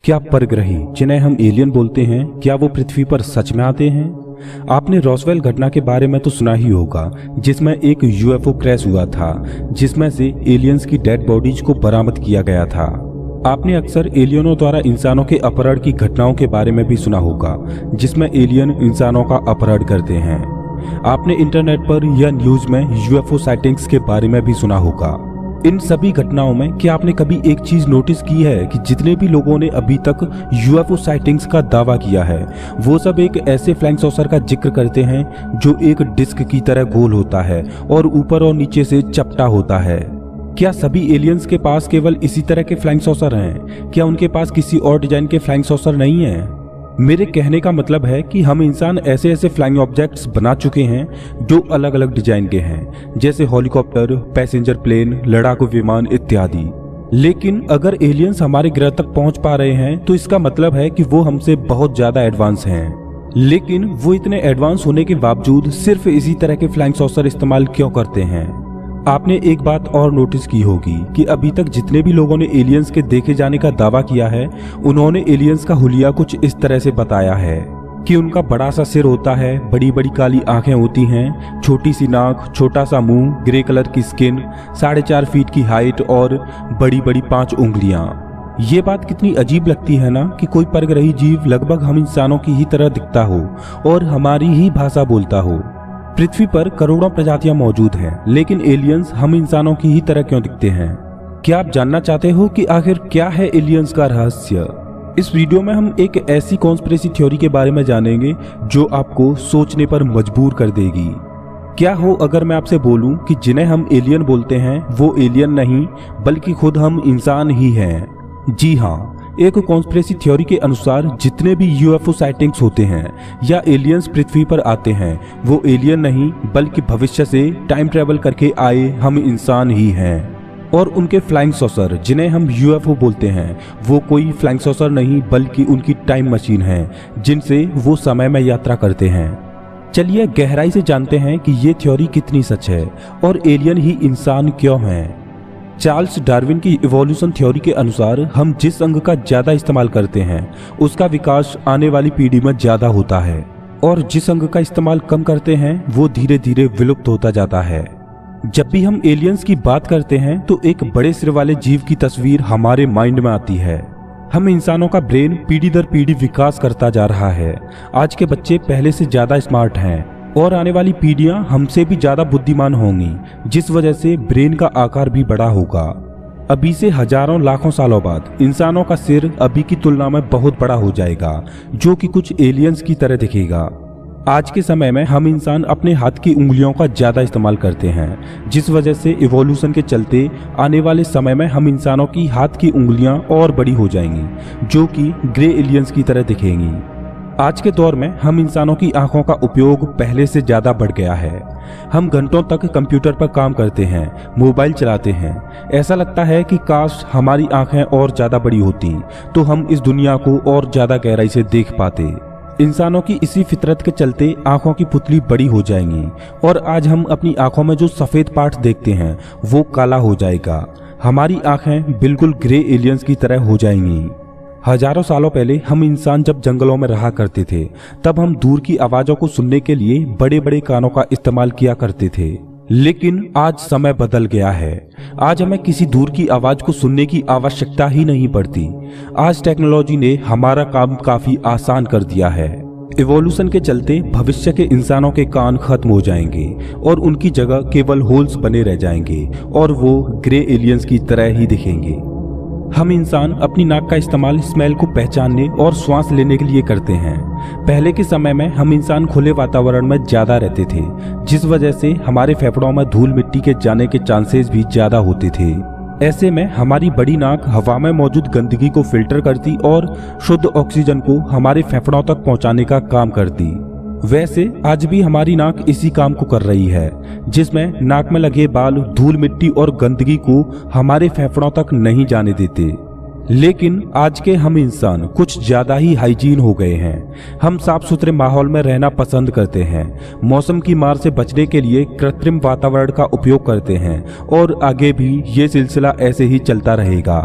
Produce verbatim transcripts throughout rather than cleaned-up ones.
क्या परग्रही, जिन्हें हम एलियन बोलते हैं, क्या वो पृथ्वी पर सच में आते हैं? आपने रॉसवेल घटना के बारे में तो सुना ही होगा, जिसमें एक यूएफओ क्रैश हुआ था, जिसमें से एलियंस की डेड बॉडीज को बरामद किया गया था। आपने अक्सर एलियनों द्वारा इंसानों के अपहरण की घटनाओं के बारे में भी सुना होगा, जिसमें एलियन इंसानों का अपहरण करते हैं। आपने इंटरनेट पर या न्यूज में यूएफओ साइटिंग्स के बारे में भी सुना होगा। इन सभी घटनाओं में क्या आपने कभी एक चीज नोटिस की है कि जितने भी लोगों ने अभी तक यूएफओ साइटिंग्स का दावा किया है, वो सब एक ऐसे फ्लाइंग सॉसर का जिक्र करते हैं जो एक डिस्क की तरह गोल होता है और ऊपर और नीचे से चपटा होता है। क्या सभी एलियंस के पास केवल इसी तरह के फ्लाइंग सॉसर हैं? क्या उनके पास किसी और डिजाइन के फ्लाइंग सॉसर नहीं है? मेरे कहने का मतलब है कि हम इंसान ऐसे ऐसे फ्लाइंग ऑब्जेक्ट्स बना चुके हैं जो अलग अलग डिजाइन के हैं, जैसे हेलीकॉप्टर, पैसेंजर प्लेन, लड़ाकू विमान इत्यादि। लेकिन अगर एलियंस हमारे ग्रह तक पहुंच पा रहे हैं तो इसका मतलब है कि वो हमसे बहुत ज्यादा एडवांस हैं। लेकिन वो इतने एडवांस होने के बावजूद सिर्फ इसी तरह के फ्लाइंग सॉसर इस्तेमाल क्यों करते हैं? आपने एक बात और नोटिस की होगी कि अभी तक जितने भी लोगों ने एलियंस के देखे जाने का दावा किया है, उन्होंने एलियंस का हुलिया कुछ इस तरह से बताया है कि उनका बड़ा सा सिर होता है, बड़ी बड़ी काली आंखें होती हैं, छोटी सी नाक, छोटा सा मुंह, ग्रे कलर की स्किन, साढ़े चार फीट की हाइट और बड़ी बड़ी पांच उंगलियां। ये बात कितनी अजीब लगती है ना कि कोई परग्रही जीव लगभग हम इंसानों की ही तरह दिखता हो और हमारी ही भाषा बोलता हो। पृथ्वी पर करोड़ों प्रजातियां मौजूद हैं, लेकिन एलियंस हम इंसानों की ही तरह क्यों दिखते हैं? क्या आप जानना चाहते हो कि आखिर क्या है एलियंस का रहस्य? इस वीडियो में हम एक ऐसी कॉन्स्पिरेसी थ्योरी के बारे में जानेंगे जो आपको सोचने पर मजबूर कर देगी। क्या हो अगर मैं आपसे बोलूं कि जिन्हें हम एलियन बोलते हैं वो एलियन नहीं बल्कि खुद हम इंसान ही हैं? जी हाँ, एक कॉन्स्पिरेसी थ्योरी के अनुसार जितने भी यूएफओ साइटिंग्स होते हैं या एलियंस पृथ्वी पर आते हैं, वो एलियन नहीं बल्कि भविष्य से टाइम ट्रेवल करके आए हम इंसान ही हैं। और उनके फ्लाइंग सॉसर, जिन्हें हम यूएफओ बोलते हैं, वो कोई फ्लाइंग सॉसर नहीं बल्कि उनकी टाइम मशीन है, जिनसे वो समय में यात्रा करते हैं। चलिए गहराई से जानते हैं कि ये थ्योरी कितनी सच है और एलियन ही इंसान क्यों हैं। चार्ल्स डार्विन की इवोल्यूशन थ्योरी के अनुसार हम जिस अंग का ज्यादा इस्तेमाल करते हैं उसका विकास आने वाली पीढ़ी में ज्यादा होता है, और जिस अंग का इस्तेमाल कम करते हैं वो धीरे धीरे विलुप्त होता जाता है। जब भी हम एलियंस की बात करते हैं तो एक बड़े सिर वाले जीव की तस्वीर हमारे माइंड में आती है। हम इंसानों का ब्रेन पीढ़ी दर पीढ़ी विकास करता जा रहा है। आज के बच्चे पहले से ज्यादा स्मार्ट हैं और आने वाली पीढ़ियां हमसे भी ज्यादा बुद्धिमान होंगी, जिस वजह से ब्रेन का आकार भी बड़ा होगा। अभी से हजारों लाखों सालों बाद इंसानों का सिर अभी की तुलना में बहुत बड़ा हो जाएगा, जो कि कुछ एलियंस की तरह दिखेगा। आज के समय में हम इंसान अपने हाथ की उंगलियों का ज्यादा इस्तेमाल करते हैं, जिस वजह से इवोल्यूशन के चलते आने वाले समय में हम इंसानों की हाथ की उंगलियां और बड़ी हो जाएंगी, जो कि ग्रे एलियंस की तरह दिखेंगी। आज के दौर में हम इंसानों की आंखों का उपयोग पहले से ज्यादा बढ़ गया है। हम घंटों तक कंप्यूटर पर काम करते हैं, मोबाइल चलाते हैं। ऐसा लगता है कि काश हमारी आंखें और ज्यादा बड़ी होती तो हम इस दुनिया को और ज्यादा गहराई से देख पाते। इंसानों की इसी फितरत के चलते आंखों की पुतली बड़ी हो जाएंगी और आज हम अपनी आंखों में जो सफेद पार्ट देखते हैं वो काला हो जाएगा। हमारी आंखें बिल्कुल ग्रे एलियंस की तरह हो जाएंगी। हजारों सालों पहले हम इंसान जब जंगलों में रहा करते थे, तब हम दूर की आवाजों को सुनने के लिए बड़े बड़े कानों का इस्तेमाल किया करते थे। लेकिन आज समय बदल गया है। आज हमें किसी दूर की आवाज को सुनने की आवश्यकता ही नहीं पड़ती। आज टेक्नोलॉजी ने हमारा काम काफी आसान कर दिया है। इवोल्यूशन के चलते भविष्य के इंसानों के कान खत्म हो जाएंगे और उनकी जगह केवल होल्स बने रह जाएंगे और वो ग्रे एलियंस की तरह ही दिखेंगे। हम इंसान अपनी नाक का इस्तेमाल स्मेल को पहचानने और श्वास लेने के लिए करते हैं। पहले के समय में हम इंसान खुले वातावरण में ज्यादा रहते थे, जिस वजह से हमारे फेफड़ों में धूल मिट्टी के जाने के चांसेस भी ज्यादा होते थे। ऐसे में हमारी बड़ी नाक हवा में मौजूद गंदगी को फिल्टर करती और शुद्ध ऑक्सीजन को हमारे फेफड़ों तक पहुंचाने का काम करती। वैसे आज भी हमारी नाक इसी काम को कर रही है, जिसमें नाक में लगे बाल धूल मिट्टी और गंदगी को हमारे फेफड़ों तक नहीं जाने देते। लेकिन आज के हम इंसान कुछ ज्यादा ही हाइजीन हो गए हैं। हम साफ सुथरे माहौल में रहना पसंद करते हैं, मौसम की मार से बचने के लिए कृत्रिम वातावरण का उपयोग करते हैं और आगे भी ये सिलसिला ऐसे ही चलता रहेगा।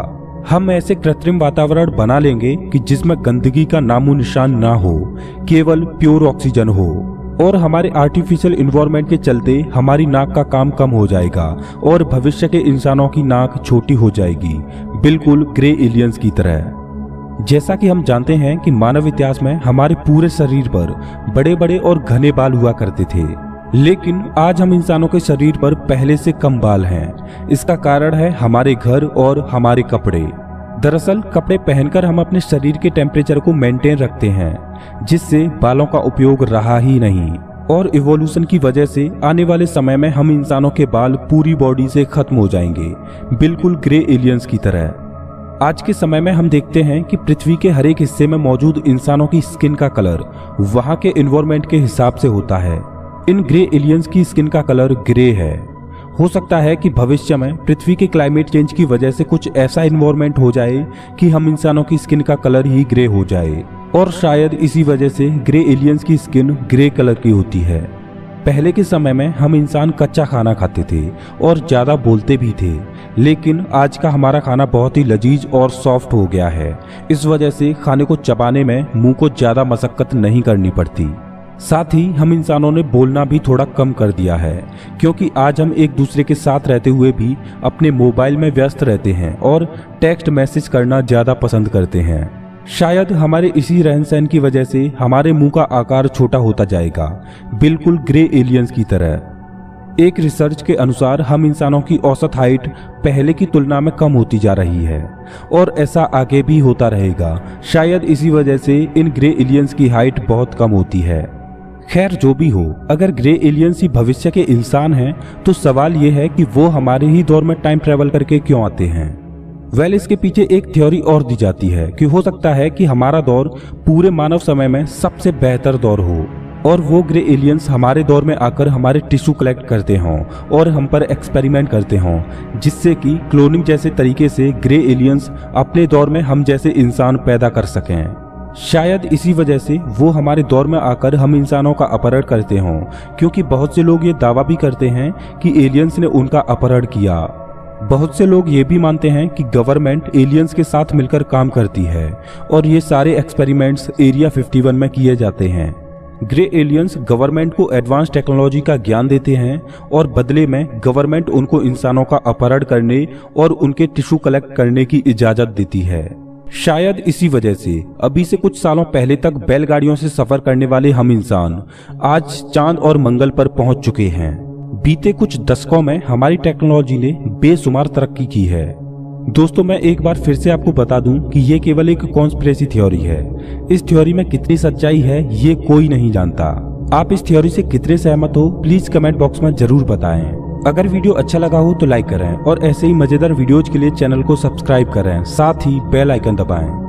हम ऐसे कृत्रिम वातावरण बना लेंगे कि जिसमें गंदगी का नामो निशान ना हो, केवल प्योर ऑक्सीजन हो। और हमारे आर्टिफिशियल इन्वायरमेंट के चलते हमारी नाक का काम कम हो जाएगा और भविष्य के इंसानों की नाक छोटी हो जाएगी, बिल्कुल ग्रे एलियंस की तरह। जैसा कि हम जानते हैं कि मानव इतिहास में हमारे पूरे शरीर पर बड़े बड़े और घने बाल हुआ करते थे, लेकिन आज हम इंसानों के शरीर पर पहले से कम बाल हैं। इसका कारण है हमारे घर और हमारे कपड़े। दरअसल कपड़े पहनकर हम अपने शरीर के टेम्परेचर को मेंटेन रखते हैं, जिससे बालों का उपयोग रहा ही नहीं। और इवोल्यूशन की वजह से आने वाले समय में हम इंसानों के बाल पूरी बॉडी से खत्म हो जाएंगे, बिल्कुल ग्रे एलियंस की तरह। आज के समय में हम देखते हैं कि पृथ्वी के हर एक हिस्से में मौजूद इंसानों की स्किन का कलर वहां के एनवायरनमेंट के हिसाब से होता है। इन ग्रे एलियंस की स्किन का कलर ग्रे है। हो सकता है कि भविष्य में पृथ्वी के क्लाइमेट चेंज की वजह से कुछ ऐसा एनवायरनमेंट हो जाए कि हम इंसानों की स्किन का कलर ही ग्रे हो जाए, और शायद इसी वजह से ग्रे एलियंस की स्किन ग्रे कलर की होती है। पहले के समय में हम इंसान कच्चा खाना खाते थे और ज्यादा बोलते भी थे, लेकिन आज का हमारा खाना बहुत ही लजीज और सॉफ्ट हो गया है। इस वजह से खाने को चबाने में मुंह को ज्यादा मशक्कत नहीं करनी पड़ती। साथ ही हम इंसानों ने बोलना भी थोड़ा कम कर दिया है, क्योंकि आज हम एक दूसरे के साथ रहते हुए भी अपने मोबाइल में व्यस्त रहते हैं और टेक्स्ट मैसेज करना ज्यादा पसंद करते हैं। शायद हमारे इसी रहन सहन की वजह से हमारे मुंह का आकार छोटा होता जाएगा, बिल्कुल ग्रे एलियंस की तरह। एक रिसर्च के अनुसार हम इंसानों की औसत हाइट पहले की तुलना में कम होती जा रही है, और ऐसा आगे भी होता रहेगा। शायद इसी वजह से इन ग्रे एलियंस की हाइट बहुत कम होती है। खैर जो भी हो, अगर ग्रे एलियंस ही भविष्य के इंसान हैं, तो सवाल यह है कि वो हमारे ही दौर में टाइम ट्रेवल करके क्यों आते हैं। वेल इसके पीछे एक थ्योरी और दी जाती है कि हो सकता है कि हमारा दौर पूरे मानव समय में सबसे बेहतर दौर हो, और वो ग्रे एलियंस हमारे दौर में आकर हमारे टिश्यू कलेक्ट करते हों और हम पर एक्सपेरिमेंट करते हों, जिससे कि क्लोनिंग जैसे तरीके से ग्रे एलियंस अपने दौर में हम जैसे इंसान पैदा कर सकें। शायद इसी वजह से वो हमारे दौर में आकर हम इंसानों का अपहरण करते हों, क्योंकि बहुत से लोग ये दावा भी करते हैं कि एलियंस ने उनका अपहरण किया। बहुत से लोग ये भी मानते हैं कि गवर्नमेंट एलियंस के साथ मिलकर काम करती है, और ये सारे एक्सपेरिमेंट्स एरिया इक्यावन में किए जाते हैं। ग्रे एलियंस गवर्नमेंट को एडवांस टेक्नोलॉजी का ज्ञान देते हैं, और बदले में गवर्नमेंट उनको इंसानों का अपहरण करने और उनके टिश्यू कलेक्ट करने की इजाजत देती है। शायद इसी वजह से अभी से कुछ सालों पहले तक बैलगाड़ियों से सफर करने वाले हम इंसान आज चांद और मंगल पर पहुंच चुके हैं। बीते कुछ दशकों में हमारी टेक्नोलॉजी ने बेशुमार तरक्की की है। दोस्तों मैं एक बार फिर से आपको बता दूं कि ये केवल एक कॉन्स्पिरेसी थ्योरी है। इस थ्योरी में कितनी सच्चाई है ये कोई नहीं जानता। आप इस थ्योरी से कितने सहमत हो प्लीज कमेंट बॉक्स में जरूर बताएं। अगर वीडियो अच्छा लगा हो तो लाइक करें, और ऐसे ही मजेदार वीडियोज के लिए चैनल को सब्सक्राइब करें, साथ ही बेल आइकन दबाएं।